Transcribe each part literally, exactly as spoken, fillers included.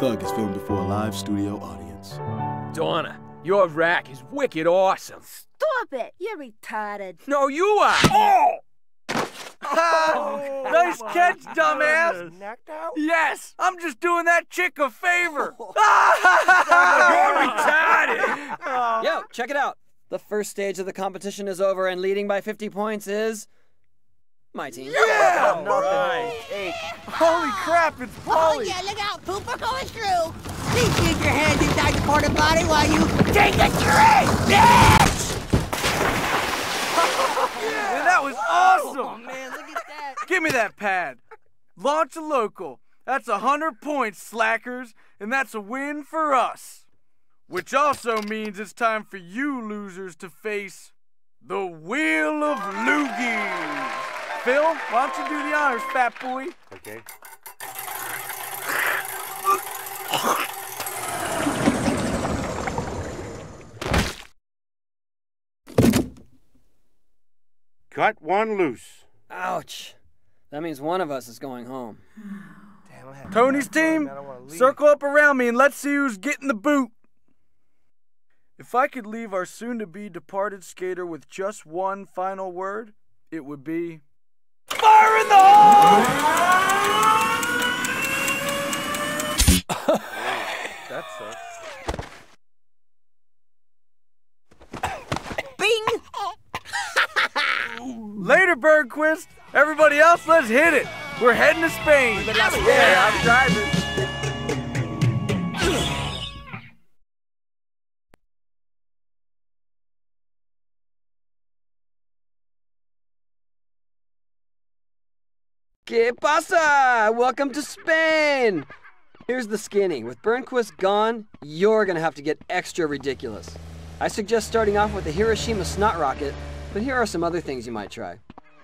Thug is filmed before a live studio audience. Donna, your rack is wicked awesome. Stop it! You're retarded. No, you are! Oh! Oh, nice catch, my dumbass! goodness. Knocked out? Yes! I'm just doing that chick a favor! You're retarded! Yo, check it out. The first stage of the competition is over, and leading by fifty points is my team. Yeah! Nothing. Right. Hey. Holy crap, it's Oh Polly! yeah, look out, poop, we're going through. Please keep your hands inside your porta potty while you take a drink, bitch! Man, that was awesome! Oh man, look at that. Give me that pad. Launch a local. That's a hundred points, slackers, and that's a win for us. Which also means it's time for you losers to face the Wheel of Loogies. Phil, why don't you do the honors, fat boy? Okay. Cut one loose. Ouch. That means one of us is going home. Damn, I have Tony's team, I don't wanna leave. circle up around me and let's see who's getting the boot. If I could leave our soon-to-be departed skater with just one final word, it would be fire in the hole! That sucks. Bing! Later, Bergquist. Everybody else, let's hit it. We're heading to Spain. Yeah, I'm driving. ¿Qué pasa? Welcome to Spain! Here's the skinny. With Burnquist gone, you're gonna have to get extra ridiculous. I suggest starting off with the Hiroshima Snot Rocket, but here are some other things you might try.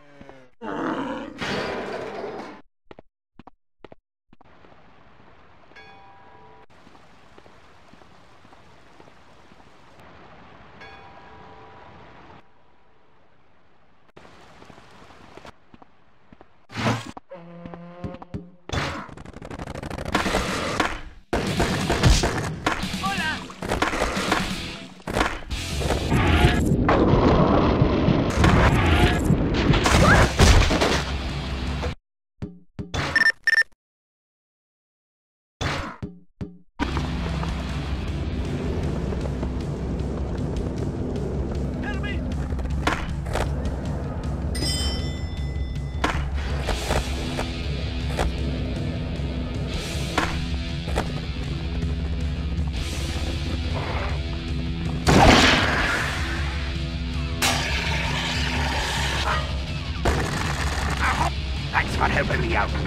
Thanks for helping me out.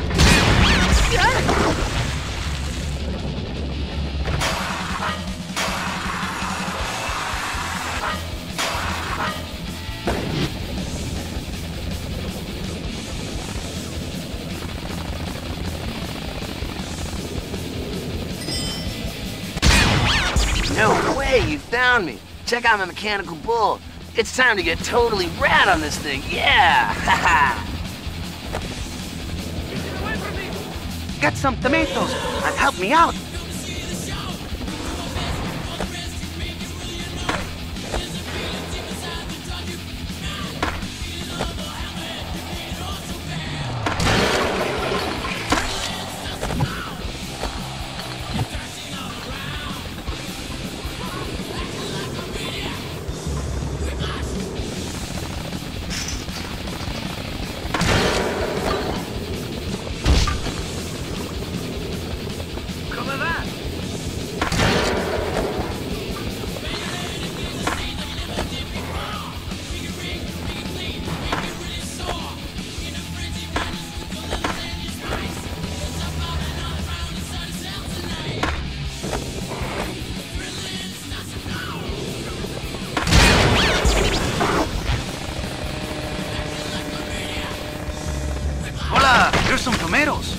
No way, you found me. Check out my mechanical bull. It's time to get totally rad on this thing. Yeah! Haha! Get some tomatoes and help me out. Hola, here's some tomatoes.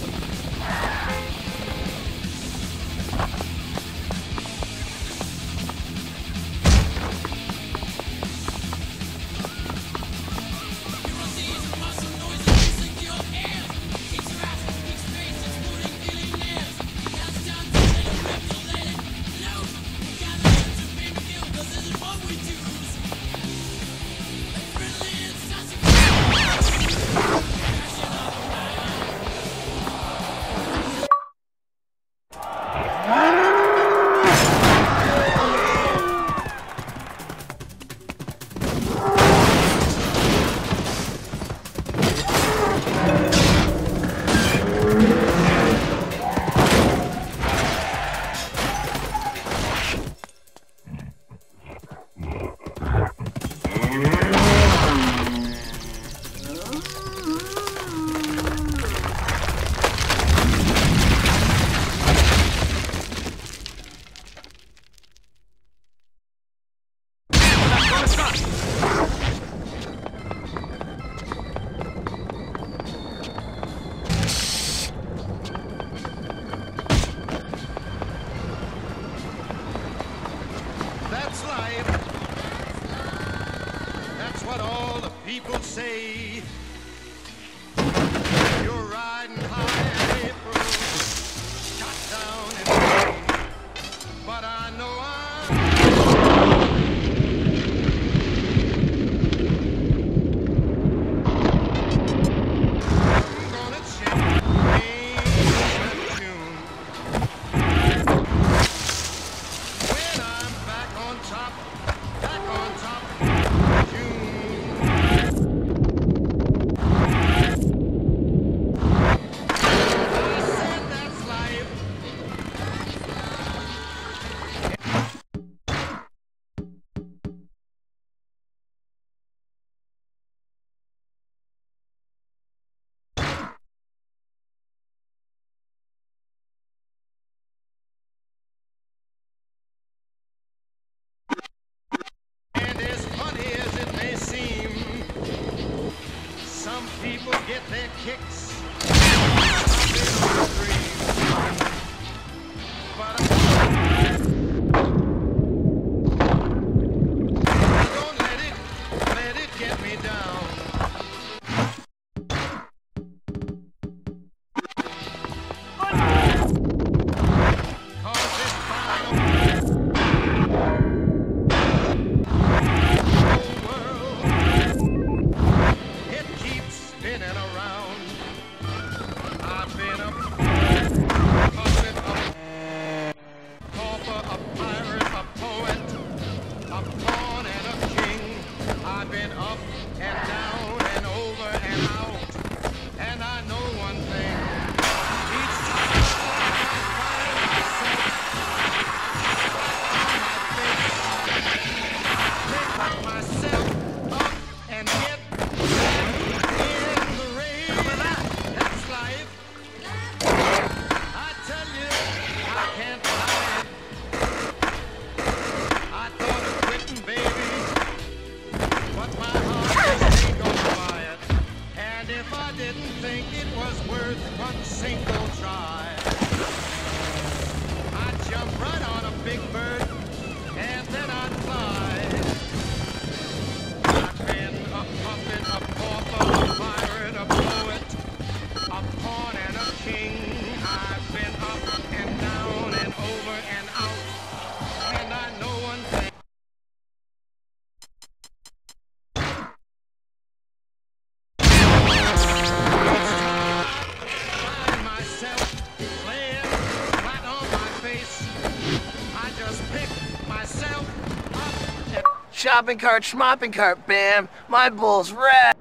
nights. I've been on dreams. But I don't let it, let it get me down. Shopping cart, schmopping cart, bam! My bull's red!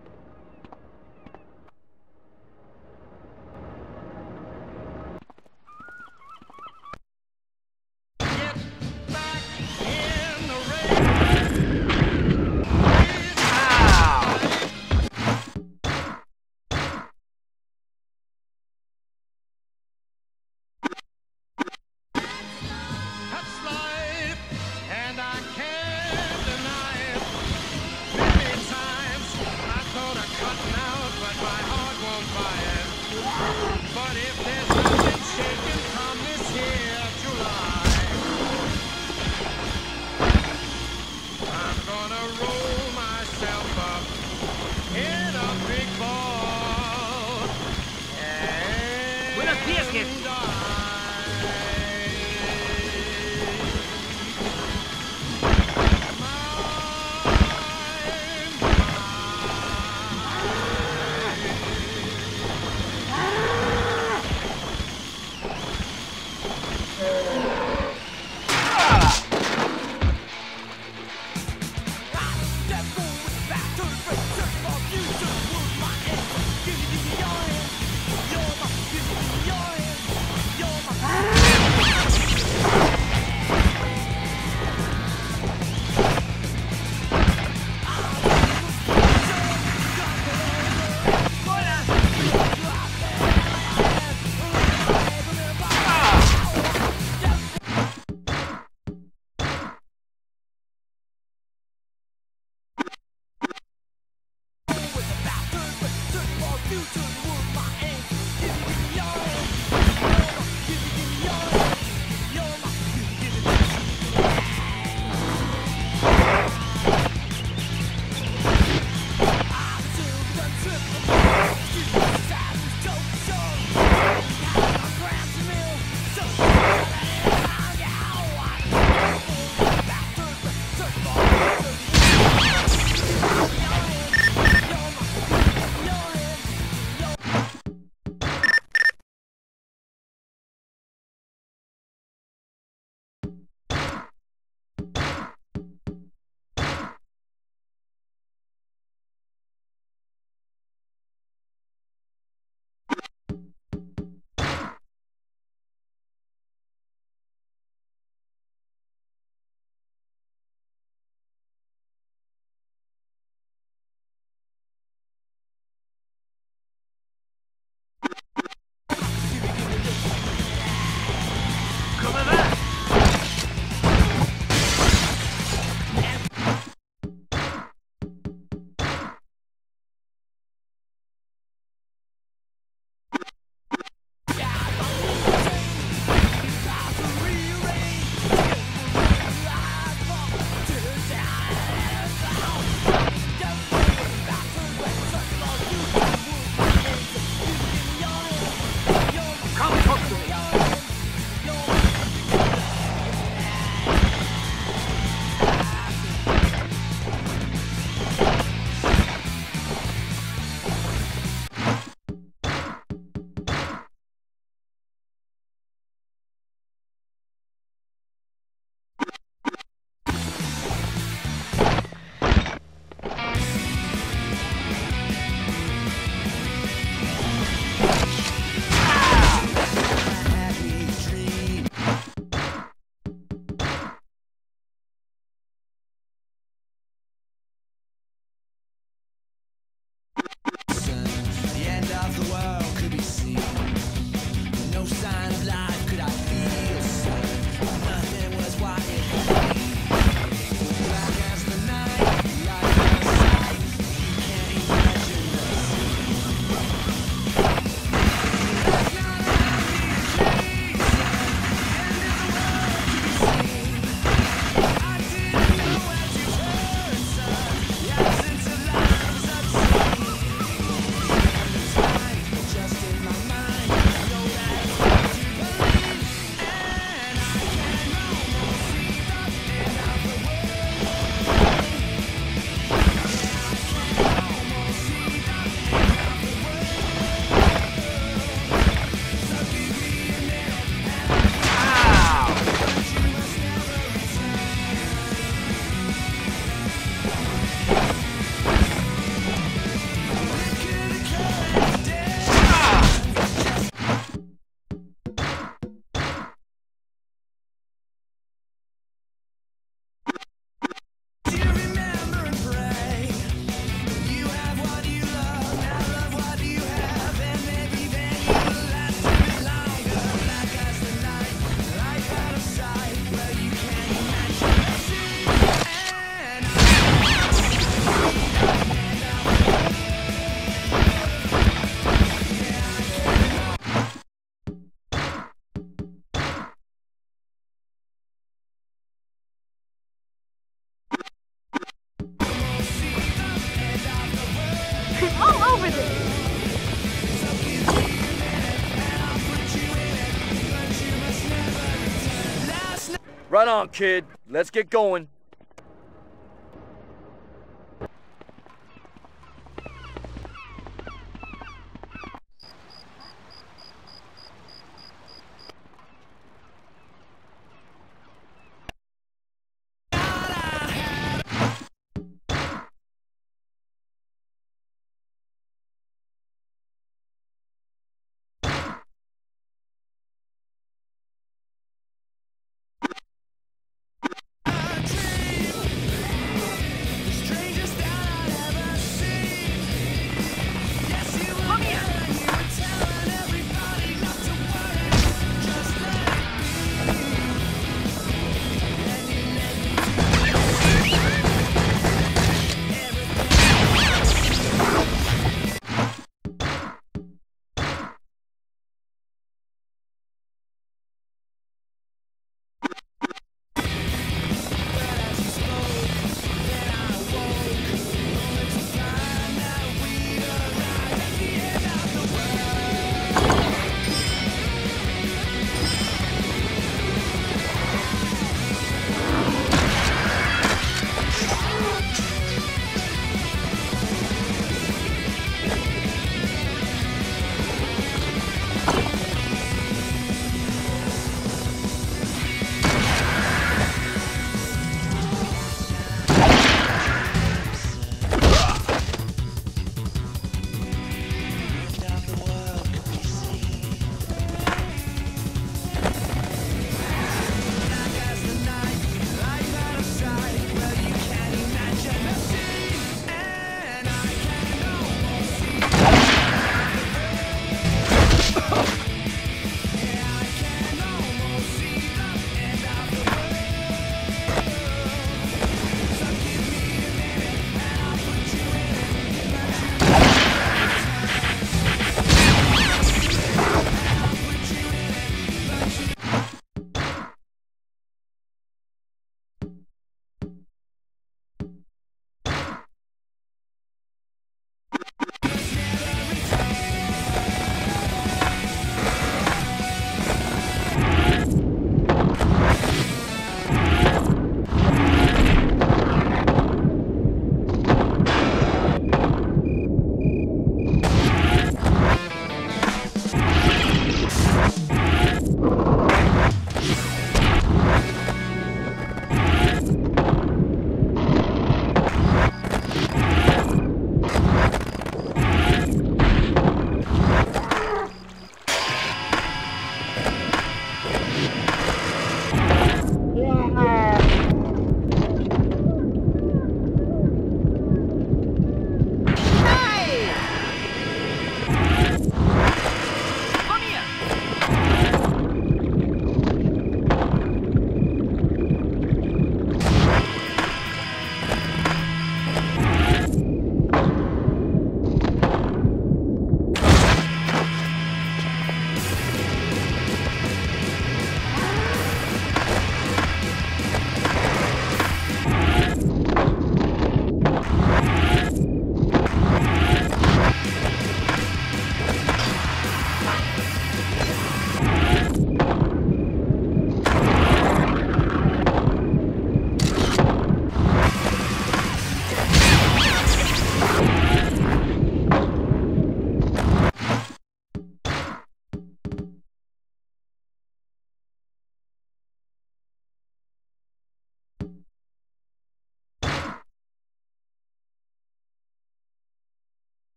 Right on, kid. Let's get going.